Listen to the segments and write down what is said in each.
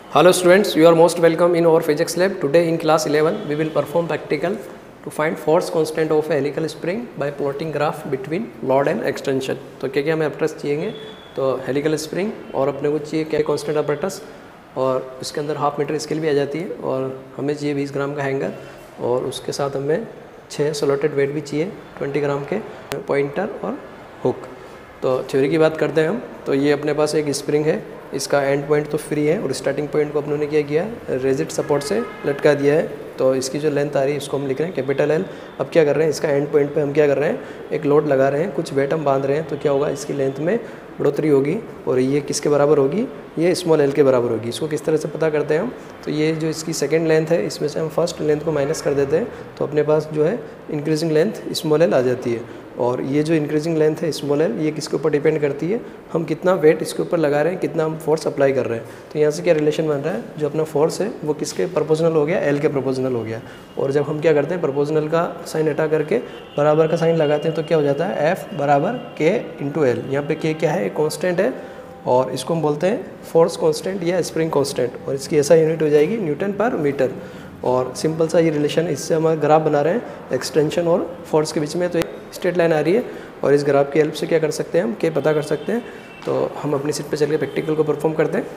Hello students, you are most welcome in our physics lab. Today in class 11 we will perform practical to find force constant of a helical spring by plotting graph between load and extension. तो क्या क्या हमें apparatus चाहिए? तो helical spring और अपने को चाहिए क्या कांस्टेंट apparatus और इसके अंदर हाफ मीटर स्केल भी आ जाती है और हमें चाहिए 20 ग्राम का हैंगर और उसके साथ हमें 6 स्लॉटेड वेट भी चाहिए 20 ग्राम के पॉइंटर और हुक। तो थ्योरी की बात करते हैं हम। तो ये अपने पास एक स्प्रिंग है, इसका एंड पॉइंट तो फ्री है और स्टार्टिंग पॉइंट को अपनों ने क्या किया है, रेजिड सपोर्ट से लटका दिया है। तो इसकी जो लेंथ आ रही है इसको हम लिख रहे हैं कैपिटल एल। अब क्या कर रहे हैं, इसका एंड पॉइंट पे हम क्या कर रहे हैं, एक लोड लगा रहे हैं, कुछ वेट हम बांध रहे हैं। तो क्या होगा, इसकी लेंथ में बढ़ोतरी होगी और ये किसके बराबर होगी, ये स्मॉल एल के बराबर होगी। इसको किस तरह से पता करते हैं हम, तो ये जो इसकी सेकेंड लेंथ है इसमें से हम फर्स्ट लेंथ को माइनस कर देते हैं तो अपने पास जो है इंक्रीजिंग लेंथ स्मॉल एल आ जाती है। और ये जो इंक्रीजिंग लेंथ है स्मॉल एल, ये किसके ऊपर डिपेंड करती है, हम कितना वेट इसके ऊपर लगा रहे हैं, कितना हम फोर्स अप्लाई कर रहे हैं। तो यहाँ से क्या रिलेशन बन रहा है, जो अपना फोर्स है वो किसके प्रोपोर्शनल हो गया, एल के प्रोपोर्शनल हो गया। और जब हम क्या करते हैं, प्रोपोर्शनल का साइन हटा करके बराबर का साइन लगाते हैं तो क्या हो जाता है, एफ बराबर के इंटू एल। यहाँ पे के क्या है, एक कॉन्स्टेंट है और इसको हम बोलते हैं फोर्स कांस्टेंट या स्प्रिंग कांस्टेंट और इसकी ऐसा यूनिट हो जाएगी न्यूटन पर मीटर। और सिंपल सा ये रिलेशन, इससे हम ग्राफ बना रहे हैं एक्सटेंशन और फोर्स के बीच में। तो स्ट्रेट लाइन आ रही है और इस ग्राफ की हेल्प से क्या कर सकते हैं, हम के पता कर सकते हैं। तो हम अपनी सीट पे चल के प्रैक्टिकल को परफॉर्म करते हैं।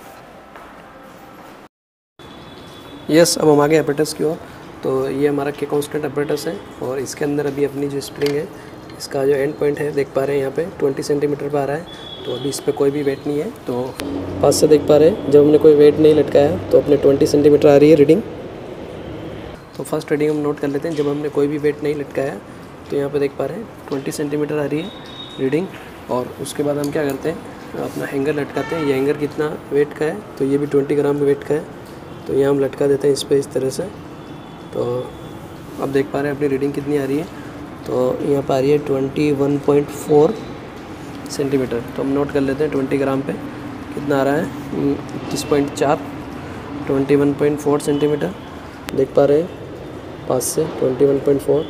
यस, अब हम आगे अपरेटस की ओर। तो ये हमारा के कांस्टेंट अपरेटस है और इसके अंदर अभी अपनी जो स्प्रिंग है इसका जो एंड पॉइंट है देख पा रहे हैं यहाँ पे 20 सेंटीमीटर पर आ रहा है। तो अभी इस पर कोई भी वेट नहीं है। तो पास से देख पा रहे हैं, जब हमने कोई वेट नहीं लटकाया तो अपने 20 सेंटीमीटर आ रही है रीडिंग। तो फर्स्ट रीडिंग हम नोट कर लेते हैं, जब हमने कोई भी वेट नहीं लटकाया तो यहाँ पे देख पा रहे हैं 20 सेंटीमीटर आ रही है रीडिंग। और उसके बाद हम क्या करते हैं, अपना हैंगर लटकाते हैं। ये हैंगर कितना वेट का है, तो ये भी 20 ग्राम वेट का है। तो यहाँ हम लटका देते हैं इस पर इस तरह से। तो अब देख पा रहे हैं अपनी रीडिंग कितनी आ रही है, तो यहाँ पर आ रही है 21.4 सेंटीमीटर। तो हम नोट कर लेते हैं 20 ग्राम पे कितना आ रहा है, 21.4, 21.4 सेंटीमीटर देख पा रहे हैं पास से 21.4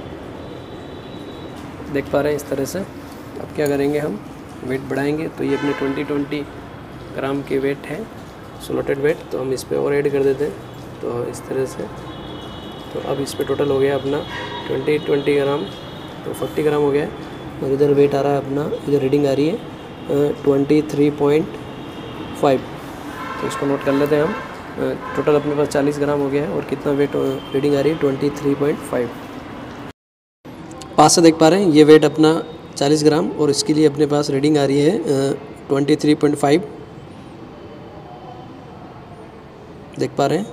देख पा रहे हैं इस तरह से। अब क्या करेंगे, हम वेट बढ़ाएंगे। तो ये अपने 20 ग्राम के वेट है स्लॉटेड वेट, तो हम इस पर और ऐड कर देते हैं। तो इस तरह से, तो अब इस पर टोटल हो गया अपना 20 ग्राम, तो 40 ग्राम हो गया। और इधर वेट आ रहा है अपना, इधर रीडिंग आ रही है 23.5। तो इसको नोट कर लेते हैं हम। टोटल अपने पास 40 ग्राम हो गया है और कितना वेट रीडिंग आ रही है 23.5। पास से देख पा रहे हैं ये वेट अपना 40 ग्राम और इसके लिए अपने पास रीडिंग आ रही है 23.5 देख पा रहे हैं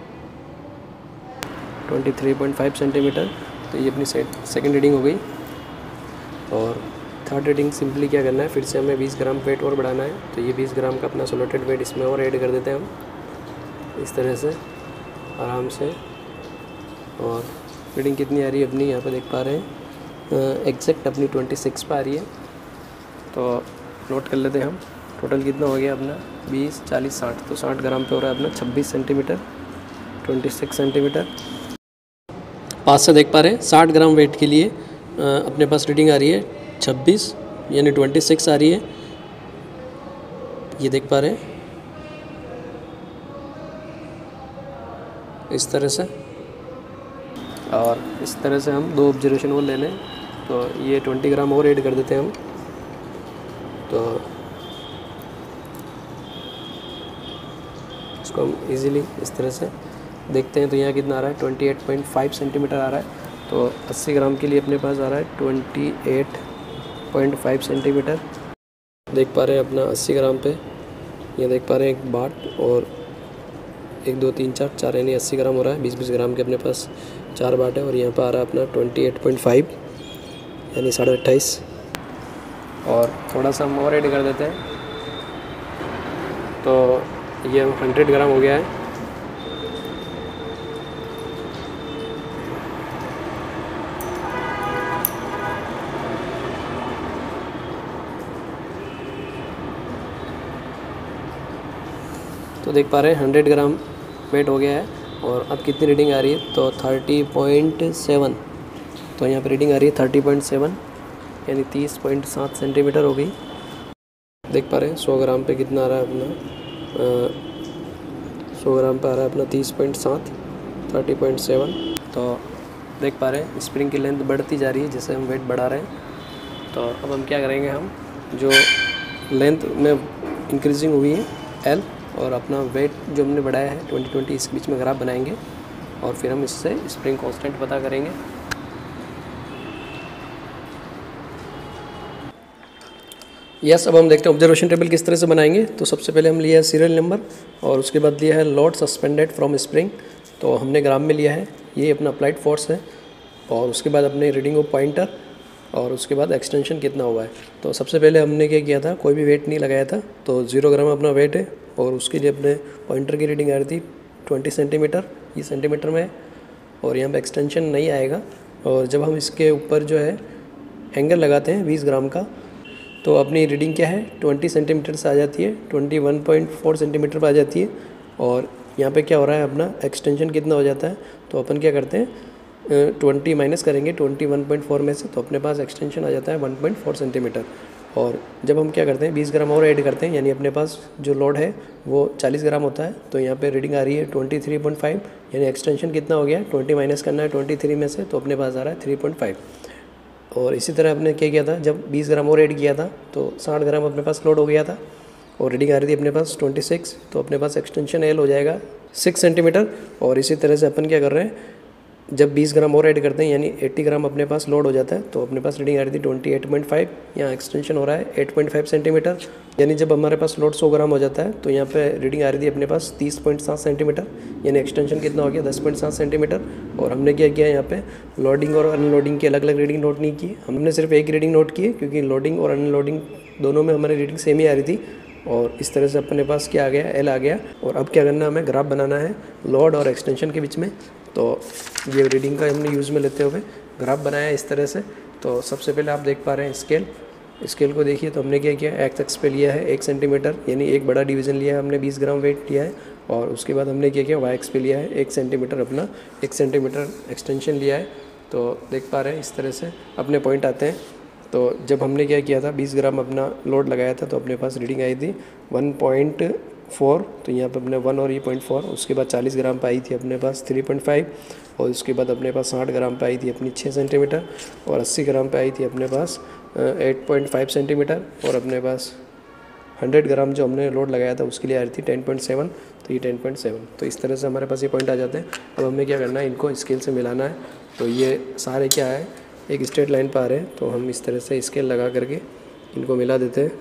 23.5 सेंटीमीटर। तो ये अपनी सेकेंड रीडिंग हो गई। और थर्ड रीडिंग सिंपली क्या करना है, फिर से हमें 20 ग्राम वेट और बढ़ाना है। तो ये 20 ग्राम का अपना स्लॉटेड वेट इसमें और ऐड कर देते हैं हम इस तरह से आराम से। और रीडिंग कितनी आ रही है अपनी, यहाँ पे देख पा रहे हैं एग्जैक्ट अपनी 26 पर आ रही है। तो नोट कर लेते हैं हम, टोटल कितना हो गया अपना 20, 40, 60। तो 60 ग्राम पे हो रहा है अपना 26 सेंटीमीटर, 26 सेंटीमीटर। पास से देख पा रहे हैं 60 ग्राम वेट के लिए अपने पास रीडिंग आ रही है 26 यानी 26 आ रही है। ये देख पा रहे हैं इस तरह से। और इस तरह से हम 2 ऑब्जर्वेशन और ले लें। तो ये 20 ग्राम और ऐड कर देते हैं हम। तो इसको हम इजीली इस तरह से देखते हैं। तो यहाँ कितना आ रहा है 28.5 सेंटीमीटर आ रहा है। तो 80 ग्राम के लिए अपने पास आ रहा है 28.5 सेंटीमीटर देख पा रहे हैं अपना 80 ग्राम पे। ये देख पा रहे हैं एक बाट और 1 2 3 4 4 यानी 80 ग्राम हो रहा है। 20 ग्राम के अपने पास 4 बाट है और यहाँ पर आ रहा है अपना 28.5 यानी 28.5। और थोड़ा सा हम और ऐड कर देते हैं। तो ये 100 ग्राम हो गया है। तो देख पा रहे हैं 100 ग्राम वेट हो गया है। और अब कितनी रीडिंग आ रही है, तो 30.7। तो यहाँ पे रीडिंग आ रही है 30.7 यानी 30.7 सेंटीमीटर हो गई। देख पा रहे हैं 100 ग्राम पे कितना आ रहा है अपना 100 ग्राम पे आ रहा है अपना 30.7, 30.7। तो देख पा रहे हैं स्प्रिंग की लेंथ बढ़ती जा रही है जैसे हम वेट बढ़ा रहे हैं। तो अब हम क्या करेंगे, हम जो लेंथ में इंक्रीजिंग हुई है एल और अपना वेट जो हमने बढ़ाया है 20-20, इस बीच में ग्राफ बनाएंगे और फिर हम इससे स्प्रिंग कांस्टेंट पता करेंगे। यस, अब हम देखते हैं ऑब्जर्वेशन टेबल किस तरह से बनाएंगे। तो सबसे पहले हम लिया है सीरियल नंबर और उसके बाद लिया है लोड सस्पेंडेड फ्रॉम स्प्रिंग, तो हमने ग्राम में लिया है, ये अपना अप्लाइड फोर्स है। और उसके बाद अपने रीडिंग ऑफ पॉइंटर और उसके बाद एक्सटेंशन कितना हुआ है। तो सबसे पहले हमने क्या किया था, कोई भी वेट नहीं लगाया था, तो 0 ग्राम अपना वेट है और उसके लिए अपने पॉइंटर की रीडिंग आ रही थी 20 सेंटीमीटर, ये सेंटीमीटर में है और यहाँ पे एक्सटेंशन नहीं आएगा। और जब हम इसके ऊपर जो है एंगल लगाते हैं 20 ग्राम का, तो अपनी रीडिंग क्या है 20 सेंटीमीटर से आ जाती है, 21.4 सेंटीमीटर पर आ जाती है। और यहाँ पे क्या हो रहा है, अपना एक्सटेंशन कितना हो जाता है, तो अपन क्या करते हैं 20 माइनस करेंगे 21.4 में से, तो अपने पास एक्सटेंशन आ जाता है 1.4 सेंटीमीटर। और जब हम क्या करते हैं 20 ग्राम और ऐड करते हैं, यानी अपने पास जो लोड है वो 40 ग्राम होता है, तो यहाँ पे रीडिंग आ रही है 23.5, यानी एक्सटेंशन कितना हो गया, 20 माइनस करना है 23 में से, तो अपने पास आ रहा है 3.5। और इसी तरह अपने क्या किया था, जब 20 ग्राम और ऐड किया था तो 60 ग्राम अपने पास लोड हो गया था और रीडिंग आ रही थी अपने पास 26, तो अपने पास एक्सटेंशन एल हो जाएगा 6 सेंटीमीटर। और इसी तरह से अपन क्या कर रहे हैं, जब 20 ग्राम और ऐड करते हैं यानी 80 ग्राम अपने पास लोड हो जाता है, तो अपने पास रीडिंग आ रही थी 28.5, यहाँ एक्सटेंशन हो रहा है 8.5 सेंटीमीटर। यानी जब हमारे पास लोड 100 ग्राम हो जाता है तो यहाँ पे रीडिंग आ रही थी अपने पास 30.7 सेंटीमीटर, यानी एक्सटेंशन कितना हो गया 10.7 सेंटीमीटर। और हमने क्या किया, यहाँ पे लोडिंग और अनलोडिंग की अलग अलग रीडिंग नोट नहीं की, हमने सिर्फ एक रीडिंग नोट की, क्योंकि लोडिंग और अनलोडिंग दोनों में हमारी रीडिंग सेम ही आ रही थी। और इस तरह से अपने पास क्या आ गया, एल आ गया। और अब क्या करना, हमें ग्राफ बनाना है लोड और एक्सटेंशन के बीच में। तो ये रीडिंग का हमने यूज़ में लेते हुए ग्राफ बनाया है इस तरह से। तो सबसे पहले आप देख पा रहे हैं स्केल को देखिए। तो हमने क्या किया, एक्स एक्स पे लिया है 1 सेंटीमीटर, यानी एक बड़ा डिवीज़न लिया है हमने, 20 ग्राम वेट लिया है। और उसके बाद हमने क्या किया, वाई एक्स पे लिया है 1 सेंटीमीटर, अपना 1 सेंटीमीटर एक्सटेंशन लिया है। तो देख पा रहे हैं इस तरह से अपने पॉइंट आते हैं। तो जब हमने क्या किया था, 20 ग्राम अपना लोड लगाया था, तो अपने पास रीडिंग आई थी 1.4, तो यहाँ पे अपने 1 और ये 0.4। उसके बाद 40 ग्राम पे आई थी अपने पास 3.5, और उसके बाद अपने पास 60 ग्राम पे आई थी अपनी 6 सेंटीमीटर, और 80 ग्राम पे आई थी अपने पास 8.5 सेंटीमीटर, और अपने पास 100 ग्राम जो हमने लोड लगाया था उसके लिए आ रही थी 10.7, तो ये 10.7। तो इस तरह से हमारे पास ये पॉइंट आ जाते हैं। अब हमें क्या करना है, इनको स्केल से मिलाना है। तो ये सारे क्या है, एक स्ट्रेट लाइन पर आ रहे हैं, तो हम इस तरह से स्केल लगा करके इनको मिला देते हैं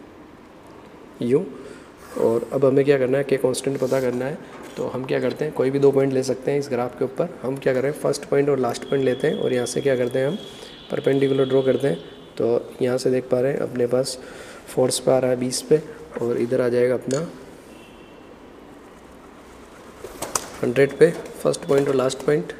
यूँ। और अब हमें क्या करना है, के कांस्टेंट पता करना है। तो हम क्या करते हैं, कोई भी 2 पॉइंट ले सकते हैं इस ग्राफ के ऊपर। हम क्या करें, फर्स्ट पॉइंट और लास्ट पॉइंट लेते हैं और यहाँ से क्या करते हैं, हम परपेंडिकुलर ड्रॉ करते हैं। तो यहाँ से देख पा रहे हैं अपने पास फोर्स पे आ रहा है 20 पे, और इधर आ जाएगा अपना 100 पे, फर्स्ट पॉइंट और लास्ट पॉइंट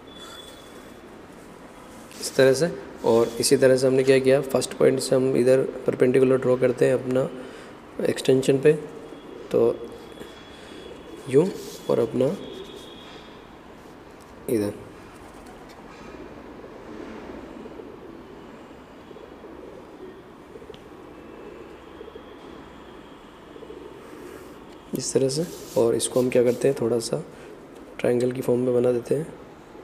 इस तरह से। और इसी तरह से हमने क्या किया, फर्स्ट पॉइंट से हम इधर परपेंडिकुलर ड्रॉ करते हैं अपना एक्सटेंशन पे, तो यूँ, और अपना इधर इस तरह से। और इसको हम क्या करते हैं, थोड़ा सा ट्रायंगल की फॉर्म में बना देते हैं।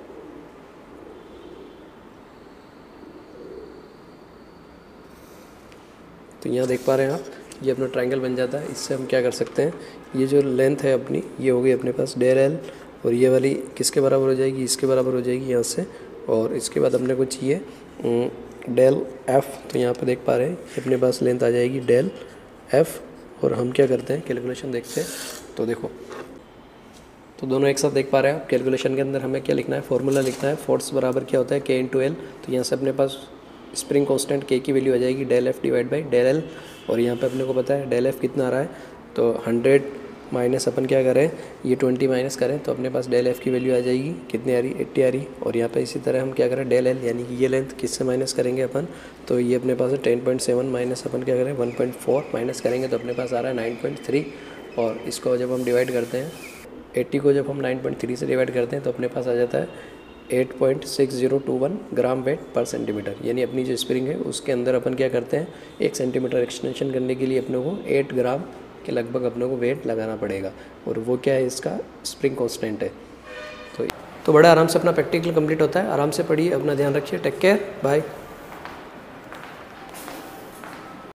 तो यहाँ देख पा रहे हैं आप, ये अपना ट्रायंगल बन जाता है। इससे हम क्या कर सकते हैं, ये जो लेंथ है अपनी, ये हो गई अपने पास डेल एल, और ये वाली किसके बराबर हो जाएगी, इसके बराबर हो जाएगी यहाँ से। और इसके बाद अपने को चाहिए डेल एफ, तो यहाँ पे देख पा रहे हैं अपने पास लेंथ आ जाएगी डेल एफ। और हम क्या करते हैं, कैलकुलेशन देखते हैं। तो देखो, तो दोनों एक साथ देख पा रहे हैं आप। कैलकुलेशन के अंदर हमें क्या लिखना है, फॉर्मूला लिखना है, फोर्स बराबर क्या होता है के इंटू एल। तो यहाँ से अपने पास स्प्रिंग कांस्टेंट के की वैल्यू आ जाएगी del F divide by del L. और यहाँ पे अपने को पता है डेल एफ कितना आ रहा है, तो 100 माइनस अपन क्या करें, ये 20 माइनस करें, तो अपने पास डेल एफ की वैल्यू आ जाएगी कितनी आ रही, 80 आ रही। और यहाँ पे इसी तरह हम क्या करें, डेल एल यानी कि ये लेंथ किससे माइनस करेंगे अपन, तो ये अपने पास है 10.7 माइनस अपन क्या करें 1.4 माइनस करेंगे, तो अपने पास आ रहा है 9.3। और इसको जब हम डिवाइड करते हैं, 80 को जब हम 9.3 से डिवाइड करते हैं, तो अपने पास आ जाता है 8.6021 ग्राम वेट पर सेंटीमीटर। यानी अपनी जो स्प्रिंग है उसके अंदर अपन क्या करते हैं, 1 सेंटीमीटर एक्सटेंशन करने के लिए अपने को 8 ग्राम कि लगभग अपने को वेट लगाना पड़ेगा, और वो क्या है, इसका स्प्रिंग कांस्टेंट है। तो बड़े आराम से अपना प्रैक्टिकल कंप्लीट होता है। आराम से पढ़िए, अपना ध्यान रखिए। Take care, bye.